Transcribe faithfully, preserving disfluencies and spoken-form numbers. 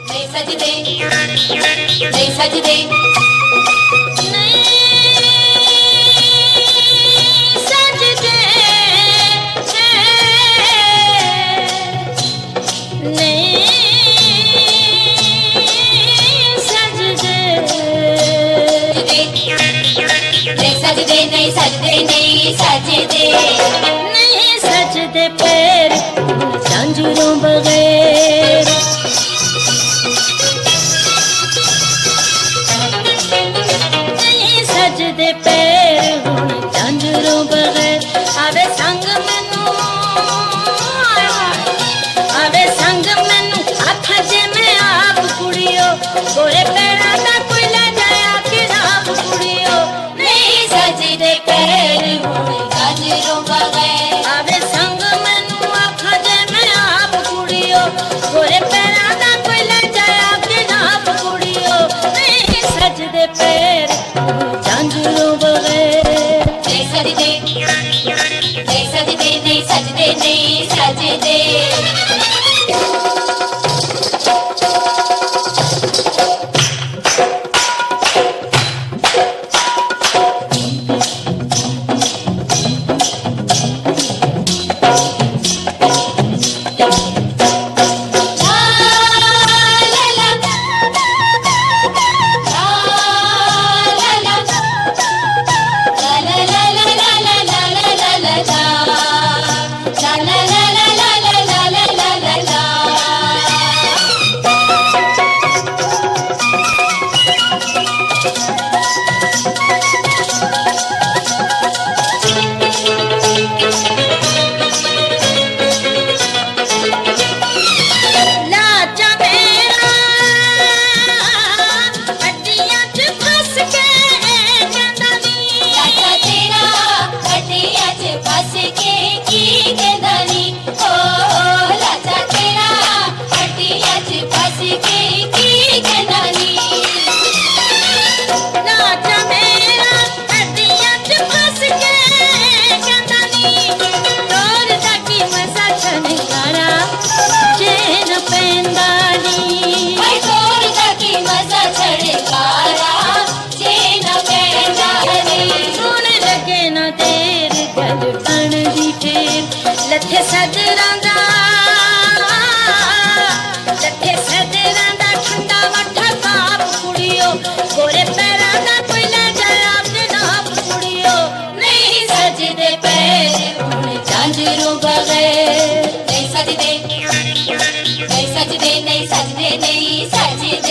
नहीं सजदे नहीं सजदे सजदे नहीं सजदे नहीं सजदे नहीं सजदे पैर झांझरों बगैर नहीं सजदे पैर झांझरों बगैर आवे संग मैनू आवे संग मैनू आख जे मैं आप कुड़ियो गोरे पैरा दा कोई ले जाया कि आप कुड़ियो सजदे पैर झांझरों बगैर आवे संग मैनू आखा जे मैं आप कुड़ियो गोरे पैरा दा कोई ले जाया कि आप कुड़ियो नहीं सजदे पैर झांझरों बगैर नहीं सजदे नहीं सजदे नहीं सजदे नहीं सजदे लथे सजरां दा लथे सजरां दा ठंडा मठा काप कुड़ियो गोरे पैरां दा कोई ले जाया जनाब कुड़ियो नहीं सजदे पैर हुण झांझरों बगैर नहीं सजदे नहीं सजदे नहीं सजदे नहीं सजदे